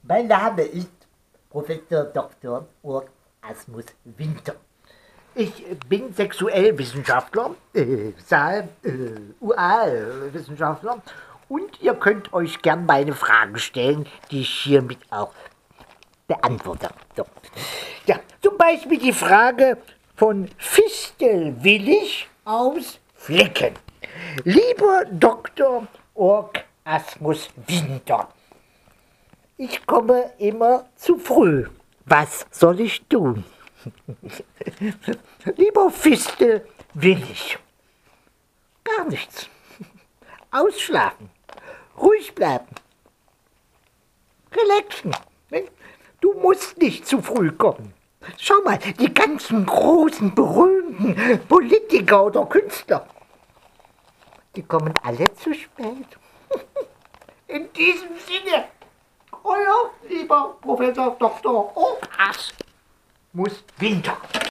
Mein Name ist Professor Dr. Urs Asmus Winter. Ich bin Sexuellwissenschaftler, UA-Wissenschaftler, und ihr könnt euch gern meine Fragen stellen, die ich hiermit auch beantworte. So. Ja, zum Beispiel die Frage von Fistelwillig aus Flecken. Lieber Dr. Org Asmus Winter, ich komme immer zu früh. Was soll ich tun? Lieber Fistelwillig, gar nichts. Ausschlafen, ruhig bleiben, relaxen. Du musst nicht zu früh kommen. Schau mal, die ganzen großen, berühmten Politiker oder Künstler, die kommen alle zu spät. In diesem Sinne, euer lieber Professor Dr. Asmus Winter.